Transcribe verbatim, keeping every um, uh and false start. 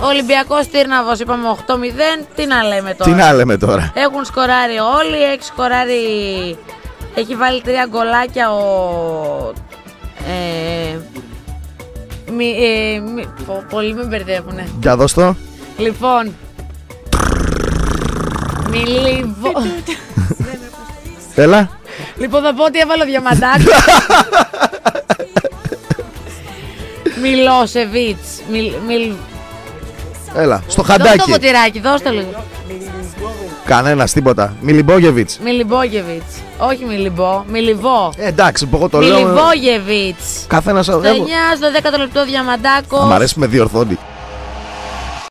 Ολυμπιακός Τύρναβος είπαμε οκτώ μηδέν. Τι να λέμε τώρα. Τι να λέμε τώρα. Έχουν σκοράρει όλοι. Έχει σκοράρει. Έχει βάλει τρία γκολάκια ο. Ε, μη, ε, μη, πο, πολλοί με μπερδεύουνε. Για δώσ' το. Λοιπόν. Μιλιβο... Έλα. Λοιπόν, θα πω ότι έβαλε ο Διαμαντάκος. Μιλόσεβιτς. Μιλ, μιλ... Έλα, στο Δώστε το χαντάκι. ποτηράκι, δώστε λίγο. Κανένας, τίποτα. Μιλιμπόγεβιτς. Μιλιμπόγεβιτς. Όχι Μιλιμπό, Μιλιβό. Ε, εντάξει, εγώ το λέω. Μιλιβόγεβιτς. Καθένας. Στο εννιά, στο δέκατο λεπτό Διαμαντάκος. Μ' αρέσει με διορθώνει.